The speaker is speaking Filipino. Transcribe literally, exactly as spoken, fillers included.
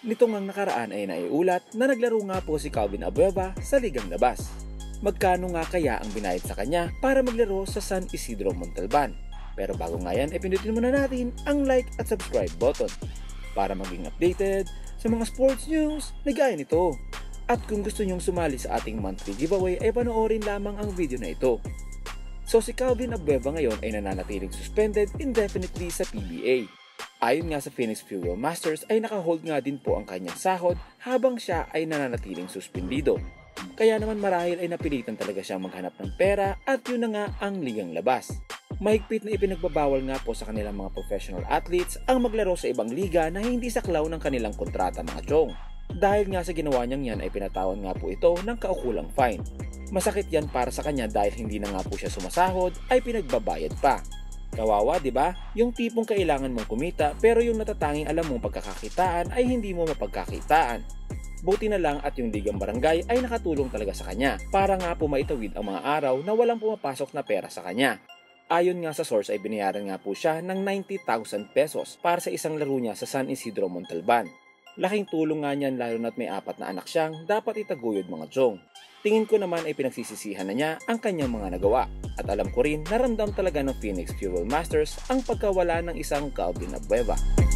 Nito ngang nakaraan ay naiulat na naglaro nga po si Calvin Abueva sa ligang labas. Magkano nga kaya ang binayad sa kanya para maglaro sa San Isidro Montalban? Pero bago nga yan, ipindutin muna natin ang like at subscribe button para maging updated sa mga sports news na gaya nito. At kung gusto nyong sumali sa ating monthly giveaway ay panoorin lamang ang video na ito. So si Calvin Abueva ngayon ay nananatiling suspended indefinitely sa P B A. Ayon nga sa Phoenix Fuel Masters ay nakahold nga din po ang kanyang sahod habang siya ay nananatiling suspendido. Kaya naman marahil ay napilitan talaga siyang maghanap ng pera at yun na nga ang ligang labas. Mahigpit na ipinagbabawal nga po sa kanilang mga professional athletes ang maglaro sa ibang liga na hindi saklaw ng kanilang kontrata mga chong. Dahil nga sa ginawa niyang yan ay pinatawan nga po ito ng kaukulang fine. Masakit yan para sa kanya dahil hindi na nga po siya sumasahod ay pinagbabayad pa. Kawawa, di ba? Yung tipong kailangan mong kumita pero yung natatanging alam mong pagkakakitaan ay hindi mo mapagkakitaan. Buti na lang at yung ligang barangay ay nakatulong talaga sa kanya para nga po maitawid ang mga araw na walang pumapasok na pera sa kanya. Ayon nga sa source ay binayaran nga po siya ng ninety thousand pesos para sa isang laro niya sa San Isidro Montalban. Laking tulong nga niyan lalo na't may apat na anak siyang dapat itaguyod mga chong. Tingin ko naman ay pinagsisisihan na niya ang kanyang mga nagawa. At alam ko rin na ramdam talaga ng Phoenix Fuel Masters ang pagkawala ng isang Calvin Abueva.